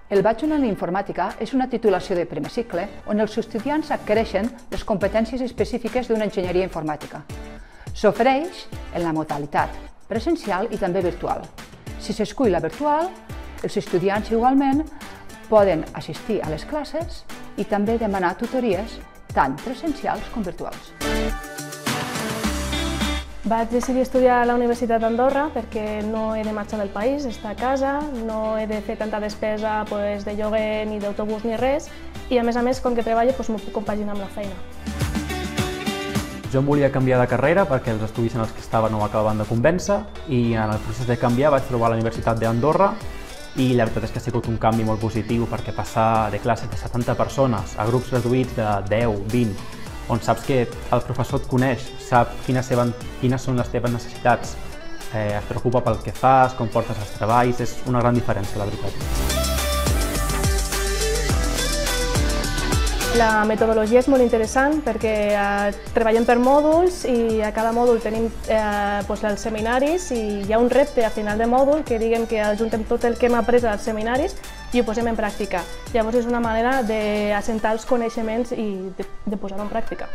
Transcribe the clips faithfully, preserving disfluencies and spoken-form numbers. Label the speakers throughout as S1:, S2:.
S1: El Bachelor en Informàtica és una titulació de primer cicle on els estudiants adquireixen les competències específiques d'una enginyeria informàtica. S'ofereix en la modalitat presencial i també virtual. Si s'escull la virtual, els estudiants igualment poden assistir a les classes i també demanar tutories tant presencials com virtuals.
S2: Vaig decidir estudiar a la Universitat d'Andorra perquè no he de marxar del país, estar a casa, no he de fer tanta despesa pues, de lloguer ni d'autobús ni res i a més a més, com que treballo, pues, m'ho puc compaginar amb la feina.
S3: Jo em volia canviar de carrera perquè els estudis en els que estava no m'acabaven de convèncer i en el procés de canviar vaig trobar la Universitat d'Andorra i la veritat és que ha sigut un canvi molt positiu perquè passar de classes de setanta persones a grups reduïts de deu, vint, on saps que el professor et coneix, sap quines, seven, quines són les teves necessitats, eh, es preocupa pel que fas, com portes els treballs, és una gran diferència, la veritat.
S2: La metodologia és molt interessant perquè eh, treballem per mòduls i a cada mòdul tenim eh, pues, els seminaris i hi ha un repte a final de mòdul que diguem que ajuntem tot el que hem après als seminaris i ho posem en pràctica. Llavors és una manera d'assentar els coneixements i de, de posar-ho en pràctica.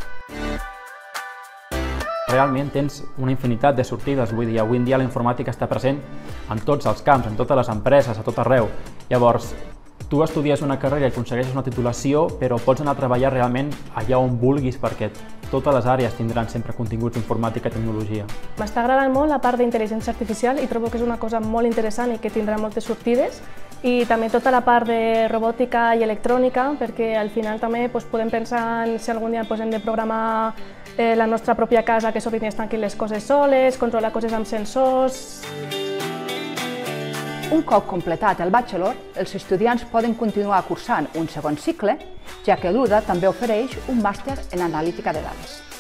S3: Realment tens una infinitat de sortides, vull dir, avui en dia la informàtica està present en tots els camps, en totes les empreses, a tot arreu. Llavors, tu estudies una carrera i aconsegueixes una titulació, però pots anar a treballar realment allà on vulguis perquè totes les àrees tindran sempre continguts d'informàtica i tecnologia.
S2: M'està agradant molt la part d'intel·ligència artificial i trobo que és una cosa molt interessant i que tindrà moltes sortides i també tota la part de robòtica i electrònica perquè al final també doncs, podem pensar en si algun dia doncs, hem de programar eh, la nostra pròpia casa que s'obrin i es tanquin les coses soles, controlar coses amb sensors.
S1: Un cop completat el Bachelor, els estudiants poden continuar cursant un segon cicle, ja que l'U D A també ofereix un màster en analítica de dades.